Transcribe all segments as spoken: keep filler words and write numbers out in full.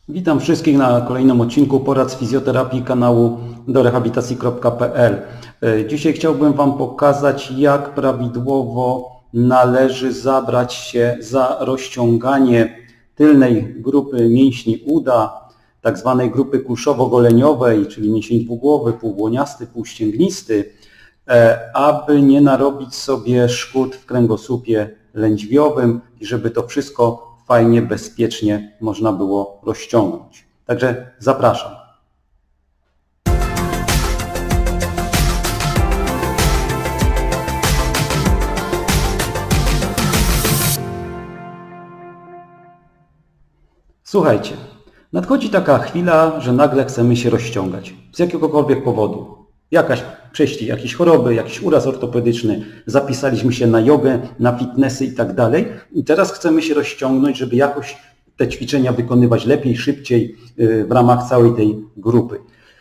Witam wszystkich na kolejnym odcinku porad z fizjoterapii kanału do rehabilitacji kropka p l. Dzisiaj chciałbym Wam pokazać, jak prawidłowo należy zabrać się za rozciąganie tylnej grupy mięśni uda, tak zwanej grupy kulszowo-goleniowej, czyli mięsień dwugłowy, półbłoniasty, półścięgnisty, aby nie narobić sobie szkód w kręgosłupie lędźwiowym i żeby to wszystko fajnie, bezpiecznie można było rozciągnąć. Także zapraszam. Słuchajcie, nadchodzi taka chwila, że nagle chcemy się rozciągać z jakiegokolwiek powodu. Jakaś przejście, jakieś choroby, jakiś uraz ortopedyczny, zapisaliśmy się na jogę, na fitnessy i tak dalej. I teraz chcemy się rozciągnąć, żeby jakoś te ćwiczenia wykonywać lepiej, szybciej w ramach całej tej grupy.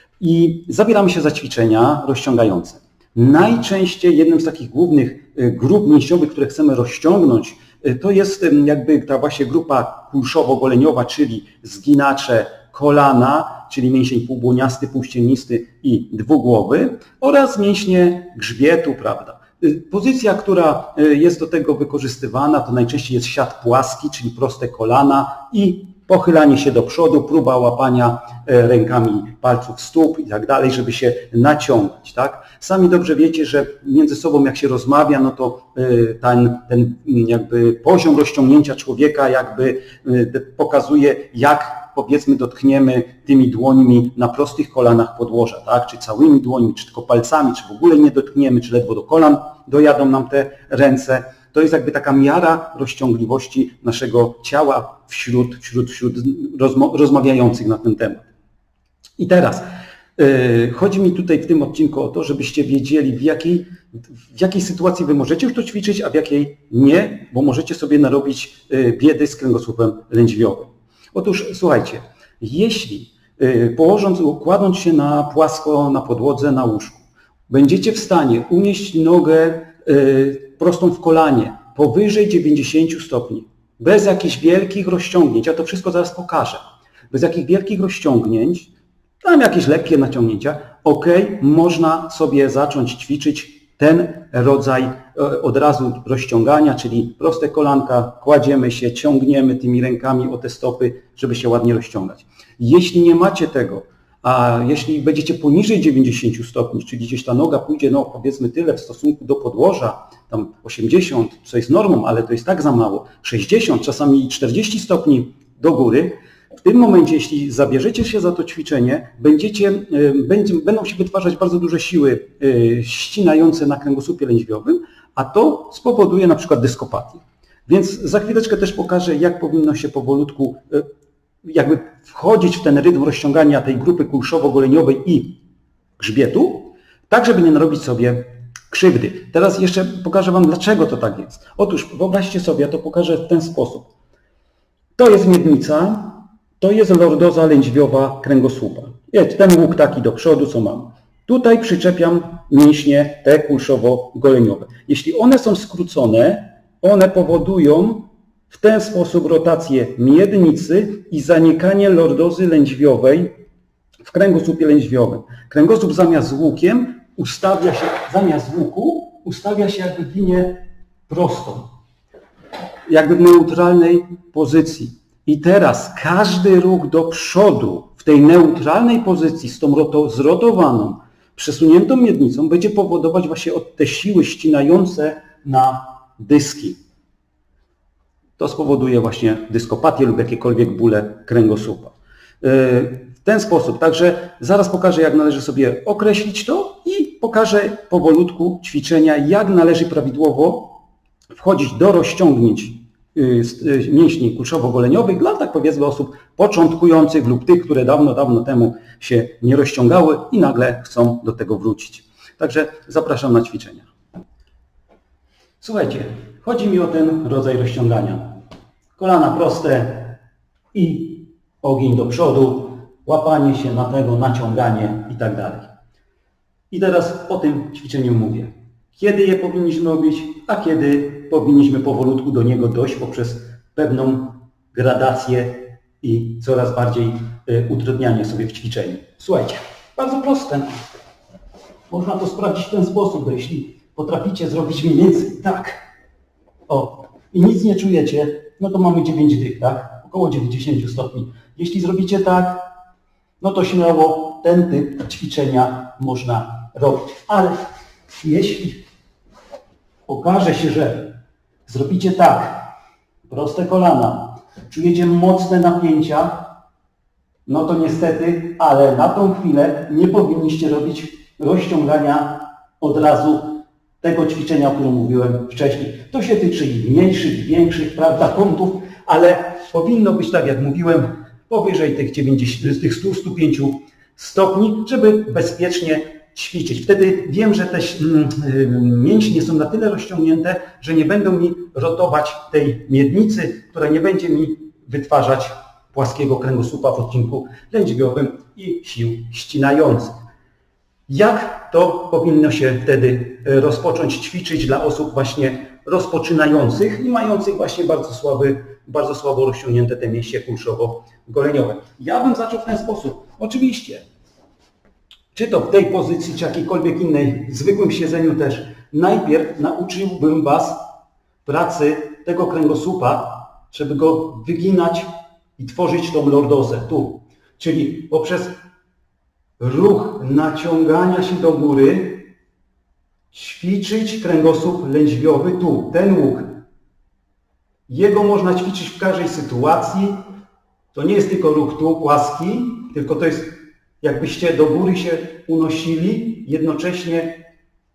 I zabieramy się za ćwiczenia rozciągające. Najczęściej jednym z takich głównych grup mięśniowych, które chcemy rozciągnąć, to jest jakby ta właśnie grupa kulszowo-goleniowa, czyli zginacze kolana, czyli mięsień półbłoniasty, półścięgnisty i dwugłowy oraz mięśnie grzbietu, prawda. Pozycja, która jest do tego wykorzystywana, to najczęściej jest siat płaski, czyli proste kolana i pochylanie się do przodu, próba łapania rękami palców stóp i tak dalej, żeby się naciągać. Tak? Sami dobrze wiecie, że między sobą jak się rozmawia, no to ten, ten jakby poziom rozciągnięcia człowieka jakby pokazuje, jak powiedzmy dotkniemy tymi dłońmi na prostych kolanach podłoża, tak? Czy całymi dłońmi, czy tylko palcami, czy w ogóle nie dotkniemy, czy ledwo do kolan dojadą nam te ręce. To jest jakby taka miara rozciągliwości naszego ciała wśród, wśród, wśród rozmawiających na ten temat. I teraz yy, chodzi mi tutaj w tym odcinku o to, żebyście wiedzieli, w jakiej, w jakiej sytuacji wy możecie już to ćwiczyć, a w jakiej nie, bo możecie sobie narobić yy, biedy z kręgosłupem lędźwiowym. Otóż słuchajcie, jeśli yy, położąc, kładąc się na płasko na podłodze, na łóżku, będziecie w stanie unieść nogę yy, prostą w kolanie powyżej dziewięćdziesięciu stopni, bez jakichś wielkich rozciągnięć, ja to wszystko zaraz pokażę, bez jakichś wielkich rozciągnięć, tam jakieś lekkie naciągnięcia, ok, można sobie zacząć ćwiczyć ten rodzaj od razu rozciągania, czyli proste kolanka, kładziemy się, ciągniemy tymi rękami o te stopy, żeby się ładnie rozciągać. Jeśli nie macie tego, a jeśli będziecie poniżej dziewięćdziesięciu stopni, czyli gdzieś ta noga pójdzie, no powiedzmy tyle w stosunku do podłoża, tam osiemdziesiąt, co jest normą, ale to jest tak za mało, sześćdziesiąt, czasami czterdzieści stopni do góry, w tym momencie, jeśli zabierzecie się za to ćwiczenie, będziecie, będzie, będą się wytwarzać bardzo duże siły ścinające na kręgosłupie lędźwiowym, a to spowoduje na przykład dyskopatię. Więc za chwileczkę też pokażę, jak powinno się powolutku jakby wchodzić w ten rytm rozciągania tej grupy kulszowo-goleniowej i grzbietu, tak żeby nie narobić sobie krzywdy. Teraz jeszcze pokażę Wam, dlaczego to tak jest. Otóż wyobraźcie sobie, ja to pokażę w ten sposób. To jest miednica, to jest lordoza lędźwiowa kręgosłupa. Jest ten łuk taki do przodu, co mam. Tutaj przyczepiam mięśnie te kulszowo-goleniowe. Jeśli one są skrócone, one powodują w ten sposób rotację miednicy i zanikanie lordozy lędźwiowej w kręgosłupie lędźwiowym. Kręgosłup zamiast łukiem ustawia się, zamiast łuku ustawia się jakby w linię prostą, jakby w neutralnej pozycji. I teraz każdy ruch do przodu w tej neutralnej pozycji z tą roto, zrotowaną, przesuniętą miednicą będzie powodować właśnie te siły ścinające na dyski. To spowoduje właśnie dyskopatię lub jakiekolwiek bóle kręgosłupa. W ten sposób, także zaraz pokażę, jak należy sobie określić to i pokażę powolutku ćwiczenia, jak należy prawidłowo wchodzić do rozciągnięć mięśni kulszowo-goleniowych dla, tak powiedzmy, osób początkujących lub tych, które dawno, dawno temu się nie rozciągały i nagle chcą do tego wrócić. Także zapraszam na ćwiczenia. Słuchajcie, chodzi mi o ten rodzaj rozciągania. Kolana proste i ogień do przodu, łapanie się na tego, naciąganie i tak dalej. I teraz o tym ćwiczeniu mówię. Kiedy je powinniśmy robić, a kiedy powinniśmy powolutku do niego dojść poprzez pewną gradację i coraz bardziej utrudnianie sobie w ćwiczeniu. Słuchajcie, bardzo proste. Można to sprawdzić w ten sposób, bo jeśli potraficie zrobić mniej więcej tak, o, i nic nie czujecie, no to mamy dziewięć dych, tak? Około dziewięćdziesiąt stopni. Jeśli zrobicie tak, no to śmiało ten typ ćwiczenia można robić. Ale jeśli okaże się, że zrobicie tak, proste kolana, czujecie mocne napięcia, no to niestety, ale na tą chwilę nie powinniście robić rozciągania od razu tego ćwiczenia, o którym mówiłem wcześniej. To się tyczy i mniejszych, i większych, prawda, kątów, ale powinno być, tak jak mówiłem, powyżej tych, dziewięćdziesięciu, tych stu do stu pięciu stopni, żeby bezpiecznie ćwiczyć. Wtedy wiem, że te mięśnie są na tyle rozciągnięte, że nie będą mi rotować tej miednicy, która nie będzie mi wytwarzać płaskiego kręgosłupa w odcinku lędźwiowym i sił ścinających. Jak to powinno się wtedy rozpocząć ćwiczyć dla osób właśnie rozpoczynających i mających właśnie bardzo słaby, bardzo słabo rozciągnięte te mięśnie kulszowo-goleniowe? Ja bym zaczął w ten sposób. Oczywiście, czy to w tej pozycji, czy jakiejkolwiek innej, w zwykłym siedzeniu też, najpierw nauczyłbym Was pracy tego kręgosłupa, żeby go wyginać i tworzyć tą lordozę tu. Czyli poprzez ruch naciągania się do góry ćwiczyć kręgosłup lędźwiowy tu, ten łuk. Jego można ćwiczyć w każdej sytuacji. To nie jest tylko ruch tu, płaski, tylko to jest jakbyście do góry się unosili, jednocześnie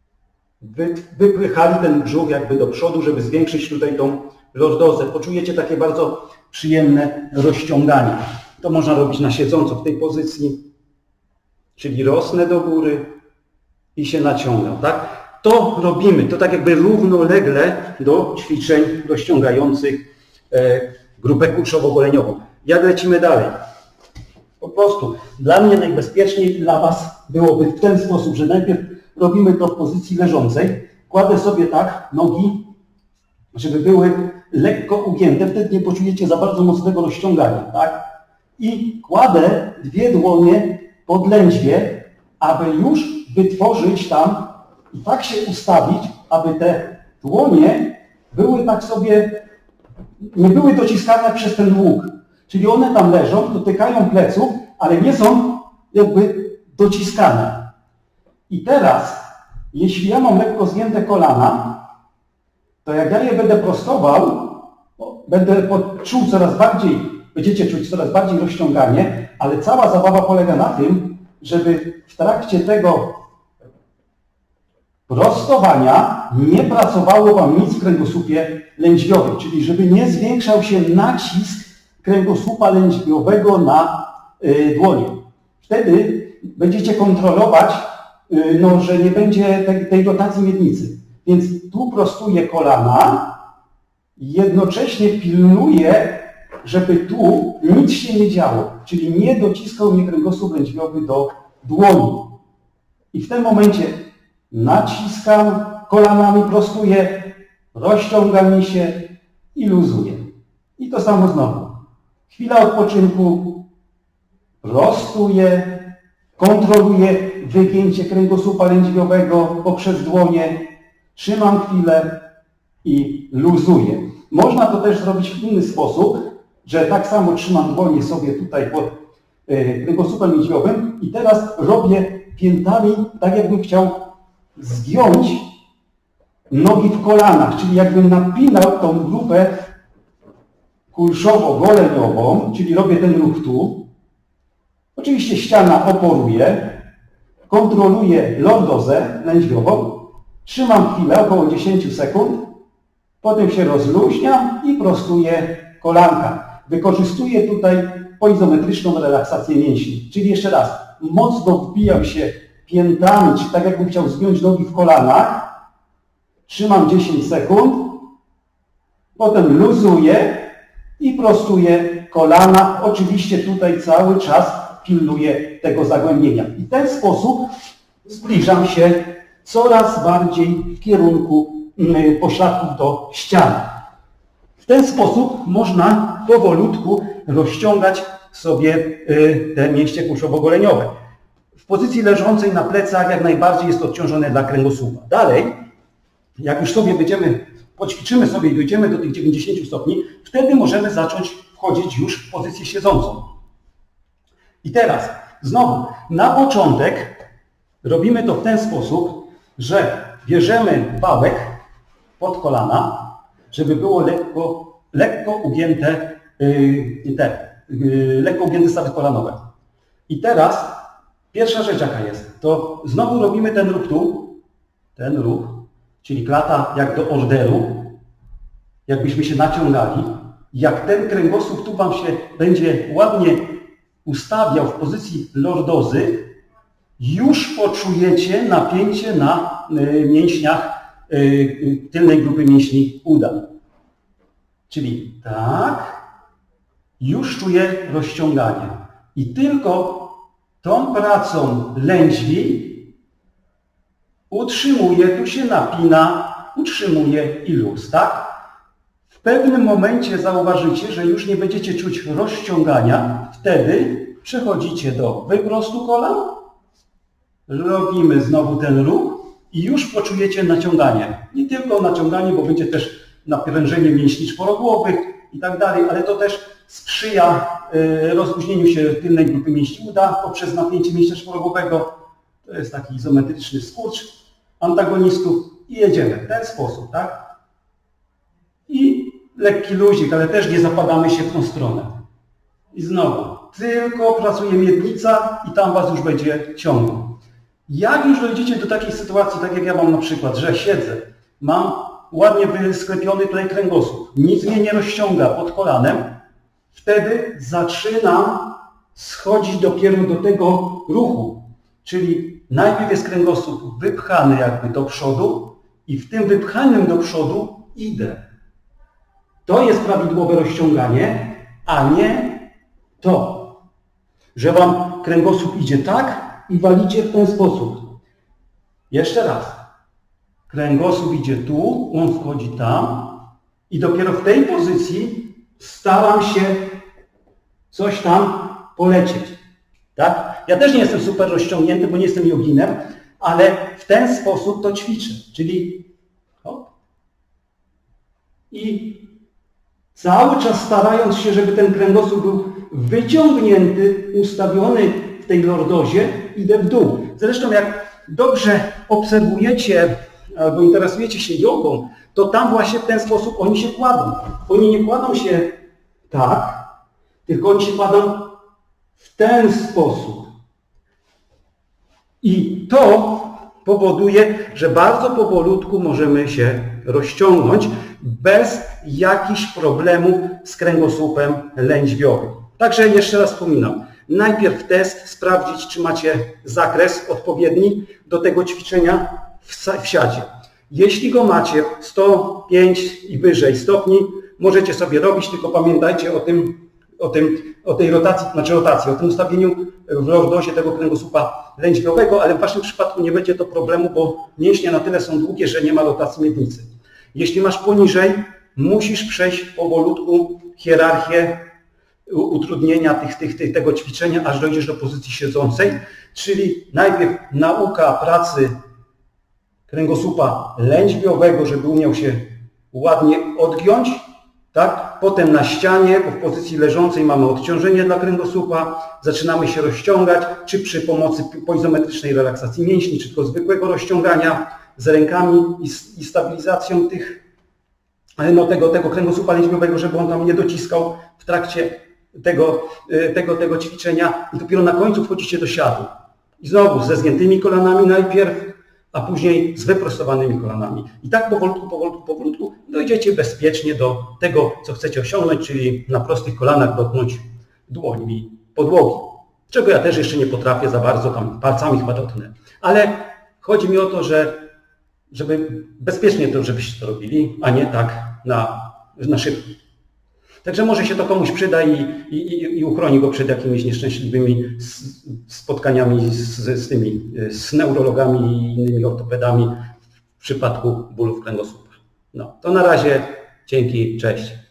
wypychali ten brzuch jakby do przodu, żeby zwiększyć tutaj tą lordozę. Poczujecie takie bardzo przyjemne rozciąganie. To można robić na siedząco w tej pozycji, czyli rosnę do góry i się naciągam, tak? To robimy, to tak jakby równolegle do ćwiczeń rozciągających e, grupę kulszowo-goleniową. Jak lecimy dalej? Po prostu dla mnie najbezpieczniej, dla Was byłoby w ten sposób, że najpierw robimy to w pozycji leżącej. Kładę sobie tak nogi, żeby były lekko ugięte, wtedy nie poczujecie za bardzo mocnego rozciągania, tak? I kładę dwie dłonie pod lędźwie, aby już wytworzyć tam i tak się ustawić, aby te dłonie były tak sobie, nie były dociskane przez ten łuk. Czyli one tam leżą, dotykają pleców, ale nie są jakby dociskane. I teraz, jeśli ja mam lekko zgięte kolana, to jak ja je będę prostował, będę czuł coraz bardziej, będziecie czuć coraz bardziej rozciąganie, ale cała zabawa polega na tym, żeby w trakcie tego prostowania nie pracowało Wam nic w kręgosłupie lędźwiowym, czyli żeby nie zwiększał się nacisk kręgosłupa lędźwiowego na y, dłonie. Wtedy będziecie kontrolować, y, no, że nie będzie tej, tej rotacji miednicy. Więc tu prostuję kolana i jednocześnie pilnuję, żeby tu nic się nie działo, czyli nie dociskał mnie kręgosłup lędźwiowy do dłoni. I w tym momencie naciskam kolanami, prostuję, rozciąga mi się i luzuję. I to samo znowu. Chwila odpoczynku, prostuję, kontroluję wygięcie kręgosłupa lędźwiowego poprzez dłonie, trzymam chwilę i luzuję. Można to też zrobić w inny sposób, że tak samo trzymam dłonie sobie tutaj pod y, kręgosłupem lędźwiowym i teraz robię piętami, tak jakbym chciał zgiąć nogi w kolanach, czyli jakbym napinał tą grupę kulszowo-goleniową, czyli robię ten ruch tu. Oczywiście ściana oporuje, kontroluję lordozę lędźwiową, trzymam chwilę, około dziesięć sekund, potem się rozluźniam i prostuję kolanka. Wykorzystuję tutaj poizometryczną relaksację mięśni. Czyli jeszcze raz, mocno wbijam się piętami, czyli tak jakbym chciał zgiąć nogi w kolanach, trzymam dziesięć sekund, potem luzuję i prostuję kolana. Oczywiście tutaj cały czas pilnuję tego zagłębienia. I w ten sposób zbliżam się coraz bardziej w kierunku pośladków do ściany. ten sposób można powolutku rozciągać sobie te mięśnie kulszowo-goleniowe. W pozycji leżącej na plecach jak najbardziej jest to odciążone dla kręgosłupa. Dalej, jak już sobie będziemy, poćwiczymy sobie i dojdziemy do tych dziewięćdziesięciu stopni, wtedy możemy zacząć wchodzić już w pozycję siedzącą. I teraz, znowu, na początek robimy to w ten sposób, że bierzemy wałek pod kolana, żeby było lekko, lekko ugięte, yy, te, yy, lekko ugięte stawy kolanowe. I teraz pierwsza rzecz jaka jest, to znowu robimy ten ruch tu, ten ruch, czyli klata jak do orderu, jakbyśmy się naciągali. Jak ten kręgosłup tu Wam się będzie ładnie ustawiał w pozycji lordozy, już poczujecie napięcie na y, mięśniach y, y, tylnej grupy mięśni uda. Czyli tak, już czuję rozciąganie. I tylko tą pracą lędźwi utrzymuje, tu się napina, utrzymuje i luz, tak? W pewnym momencie zauważycie, że już nie będziecie czuć rozciągania, wtedy przechodzicie do wyprostu kolan, robimy znowu ten ruch i już poczujecie naciąganie. Nie tylko naciąganie, bo będzie też naprężenie mięśni czworogłowych i tak dalej, ale to też sprzyja y, rozluźnieniu się tylnej grupy mięśni uda poprzez napięcie mięśnia czworogłowego. To jest taki izometryczny skurcz antagonistów i jedziemy w ten sposób, tak? I lekki luzik, ale też nie zapadamy się w tą stronę. I znowu, tylko pracuje miednica i tam Was już będzie ciągnął. Jak już dojdziecie do takiej sytuacji, tak jak ja mam na przykład, że siedzę, mam ładnie wysklepiony tutaj kręgosłup, nic mnie nie rozciąga pod kolanem, wtedy zaczynam schodzić dopiero do tego ruchu. Czyli najpierw jest kręgosłup wypchany jakby do przodu i w tym wypchanym do przodu idę. To jest prawidłowe rozciąganie, a nie to, że Wam kręgosłup idzie tak i walicie w ten sposób. Jeszcze raz. Kręgosłup idzie tu, on wchodzi tam i dopiero w tej pozycji staram się coś tam polecieć. Tak? Ja też nie jestem super rozciągnięty, bo nie jestem joginem, ale w ten sposób to ćwiczę. Czyli hop. I cały czas starając się, żeby ten kręgosłup był wyciągnięty, ustawiony w tej lordozie, idę w dół. Zresztą jak dobrze obserwujecie albo interesujecie się jogą, to tam właśnie w ten sposób oni się kładą. Oni nie kładą się tak, tylko oni się kładą w ten sposób. I to powoduje, że bardzo powolutku możemy się rozciągnąć bez jakichś problemów z kręgosłupem lędźwiowym. Także jeszcze raz wspominam, najpierw test, sprawdzić, czy macie zakres odpowiedni do tego ćwiczenia w siadzie. Jeśli go macie sto pięć i wyżej stopni, możecie sobie robić, tylko pamiętajcie o tym, o tym, o tej rotacji, znaczy rotacji, o tym ustawieniu w lordozie tego kręgosłupa lędźwiowego, ale w Waszym przypadku nie będzie to problemu, bo mięśnie na tyle są długie, że nie ma rotacji miednicy. Jeśli masz poniżej, musisz przejść powolutku hierarchię utrudnienia tych, tych, tych, tego ćwiczenia, aż dojdziesz do pozycji siedzącej, czyli najpierw nauka pracy kręgosłupa lędźwiowego, żeby umiał się ładnie odgiąć, tak? Potem na ścianie, bo w pozycji leżącej mamy odciążenie dla kręgosłupa, zaczynamy się rozciągać, czy przy pomocy izometrycznej relaksacji mięśni, czy tylko zwykłego rozciągania z rękami i, i stabilizacją tych, no, tego, tego kręgosłupa lędźwiowego, żeby on tam nie dociskał w trakcie tego, tego, tego ćwiczenia. I dopiero na końcu wchodzicie do siadu. I znowu ze zgiętymi kolanami najpierw, a później z wyprostowanymi kolanami. I tak powolutku, powolutku, powolutku dojdziecie bezpiecznie do tego, co chcecie osiągnąć, czyli na prostych kolanach dotknąć dłońmi podłogi. Czego ja też jeszcze nie potrafię za bardzo, tam palcami chyba dotknę. Ale chodzi mi o to, że żeby bezpiecznie to, żebyście to robili, a nie tak na, na szybko. Także może się to komuś przyda i, i, i uchroni go przed jakimiś nieszczęśliwymi spotkaniami z, z tymi, z neurologami i innymi ortopedami w przypadku bólów kręgosłupa. No, to na razie. Dzięki, cześć.